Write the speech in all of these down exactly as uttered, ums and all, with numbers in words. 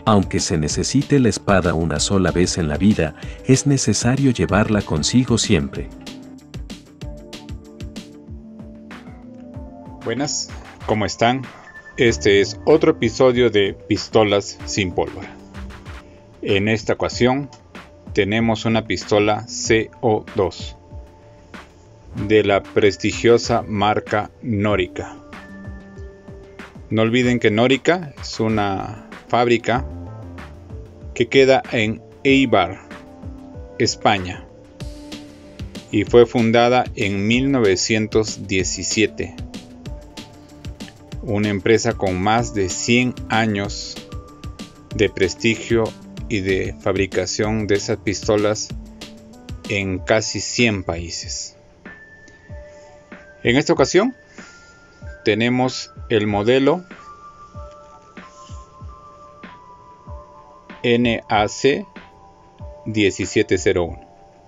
Aunque se necesite la espada una sola vez en la vida, es necesario llevarla consigo siempre. Buenas, ¿cómo están? Este es otro episodio de Pistolas sin pólvora. En esta ocasión tenemos una pistola C O dos de la prestigiosa marca Norica. No olviden que Norica es una fábrica que queda en Eibar, España, y fue fundada en mil novecientos diecisiete. Una empresa con más de cien años de prestigio y de fabricación de esas pistolas en casi cien países. En esta ocasión tenemos el modelo N A C diecisiete cero uno.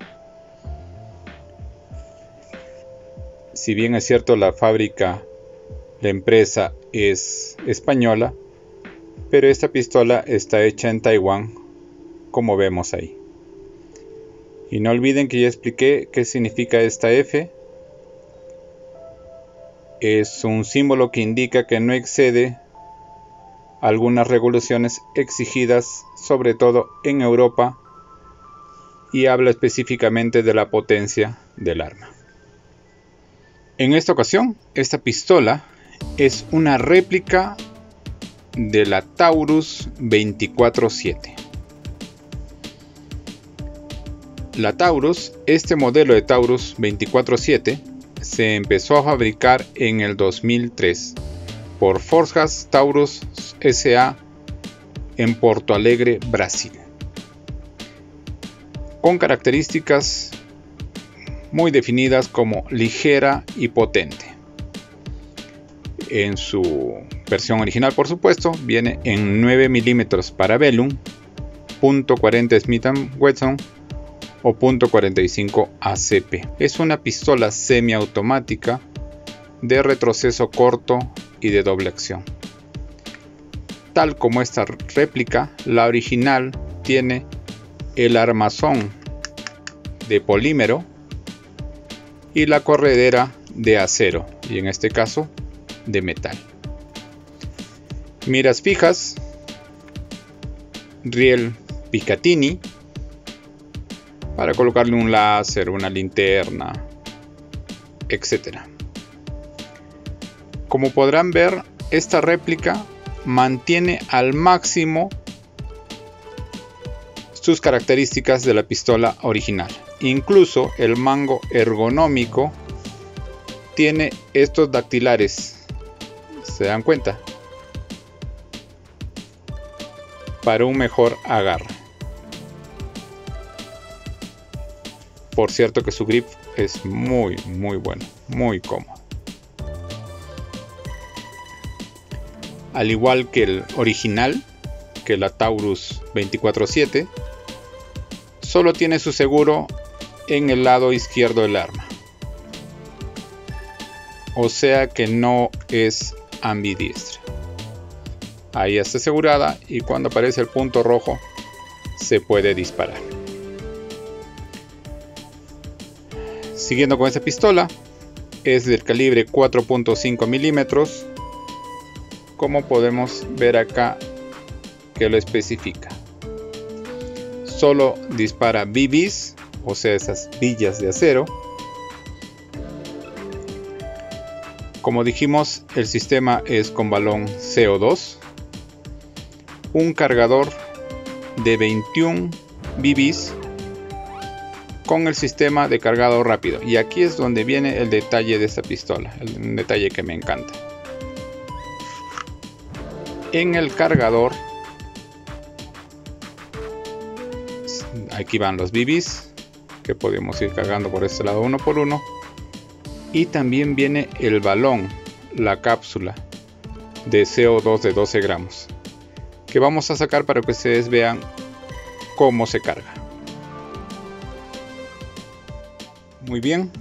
Si bien es cierto, la fábrica, la empresa es española, pero esta pistola está hecha en Taiwán, como vemos ahí. Y no olviden que ya expliqué qué significa esta F. Es un símbolo que indica que no excede algunas regulaciones exigidas, sobre todo en Europa, y habla específicamente de la potencia del arma. En esta ocasión, esta pistola es una réplica de la Taurus veinticuatro siete. La Taurus, este modelo de Taurus veinticuatro siete, se empezó a fabricar en el dos mil tres por Forjas Taurus S A en Porto Alegre, Brasil, con características muy definidas como ligera y potente. En su versión original, por supuesto, viene en nueve milímetros Parabellum, punto cuarenta Smith and Wesson o punto cuarenta y cinco A C P. Es una pistola semiautomática de retroceso corto y de doble acción. Tal como esta réplica, la original tiene el armazón de polímero y la corredera de acero, y en este caso de metal. Miras fijas, riel Picatinny para colocarle un láser, una linterna, etcétera. Como podrán ver, esta réplica mantiene al máximo sus características de la pistola original. Incluso el mango ergonómico tiene estos dactilares, ¿se dan cuenta? Para un mejor agarre. Por cierto que su grip es muy muy bueno, muy cómodo. Al igual que el original, que la Taurus veinticuatro siete, solo tiene su seguro en el lado izquierdo del arma. O sea que no es ambidiestra. Ahí está asegurada y cuando aparece el punto rojo se puede disparar. Siguiendo con esta pistola, es del calibre cuatro punto cinco milímetros, como podemos ver acá que lo especifica. Solo dispara B Bs, o sea, esas billas de acero. Como dijimos, el sistema es con balón C O dos, un cargador de veintiún B Bs con el sistema de cargado rápido, y aquí es donde viene el detalle de esta pistola, un detalle que me encanta. En el cargador, aquí van los B Bs que podemos ir cargando por este lado uno por uno, y también viene el balón, la cápsula de C O dos de doce gramos, que vamos a sacar para que ustedes vean cómo se carga. Muy bien,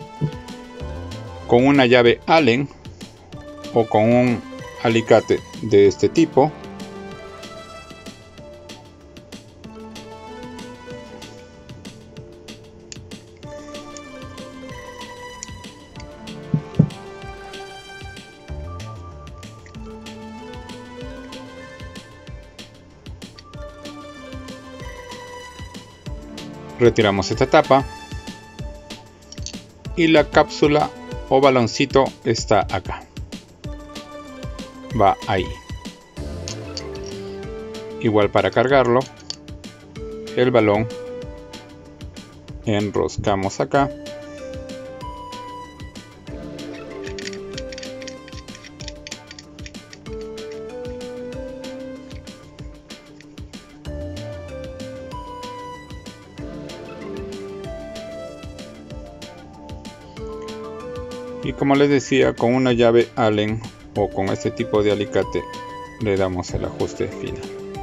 con una llave Allen o con un alicate de este tipo Retiramos esta tapa y la cápsula o baloncito está acá, va ahí. Igual para cargarlo, el balón enroscamos acá y, como les decía, con una llave Allen o con este tipo de alicate le damos el ajuste final.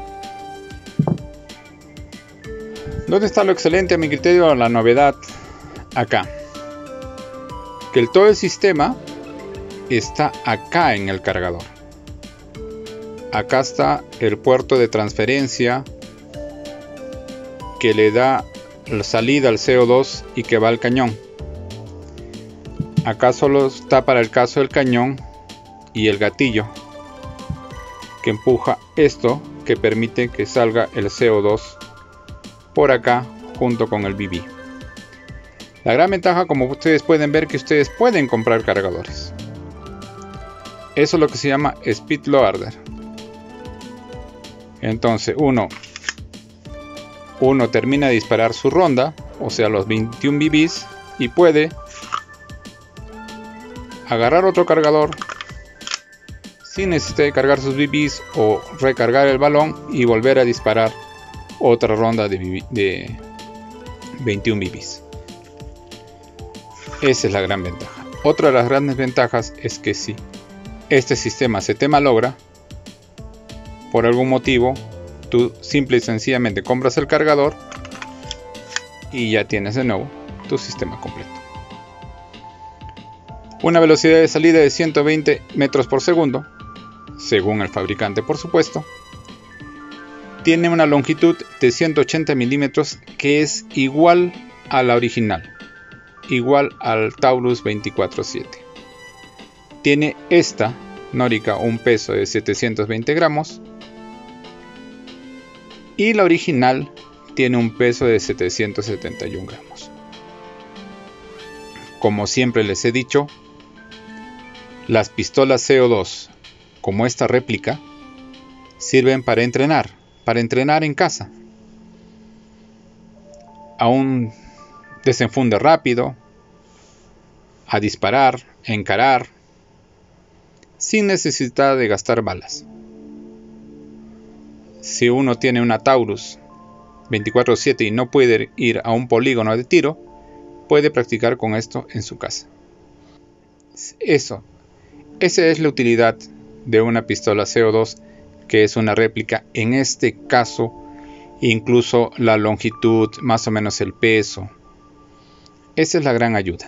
¿Dónde está lo excelente a mi criterio? La novedad acá, que el, todo el sistema está acá en el cargador. Acá está el puerto de transferencia que le da la salida al C O dos y que va al cañón. Acá solo está para el caso del cañón y el gatillo que empuja esto, que permite que salga el C O dos por acá junto con el B B. La gran ventaja, como ustedes pueden ver, que ustedes pueden comprar cargadores. Eso es lo que se llama speed loader. Entonces uno uno termina de disparar su ronda, o sea los veintiún B Bs, y puede agarrar otro cargador sin necesidad de cargar sus B Bs o recargar el balón y volver a disparar otra ronda de, de veintiún B Bs. Esa es la gran ventaja. Otra de las grandes ventajas es que si este sistema se te malogra por algún motivo, tú simple y sencillamente compras el cargador y ya tienes de nuevo tu sistema completo. Una velocidad de salida de ciento veinte metros por segundo, según el fabricante, por supuesto. Tiene una longitud de ciento ochenta milímetros, que es igual a la original, igual al Taurus veinticuatro siete. Tiene esta Norica un peso de setecientos veinte gramos y la original tiene un peso de setecientos setenta y uno gramos. Como siempre les he dicho, las pistolas C O dos, como esta réplica, sirven para entrenar, para entrenar en casa. A un desenfunde rápido, a disparar, a encarar, sin necesidad de gastar balas. Si uno tiene una Taurus veinticuatro siete y no puede ir a un polígono de tiro, puede practicar con esto en su casa. Eso, esa es la utilidad de una pistola C O dos, que es una réplica. En este caso, incluso la longitud, más o menos el peso. Esa es la gran ayuda.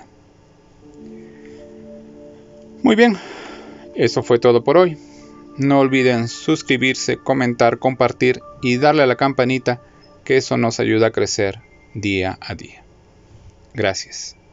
Muy bien, eso fue todo por hoy. No olviden suscribirse, comentar, compartir y darle a la campanita, que eso nos ayuda a crecer día a día. Gracias.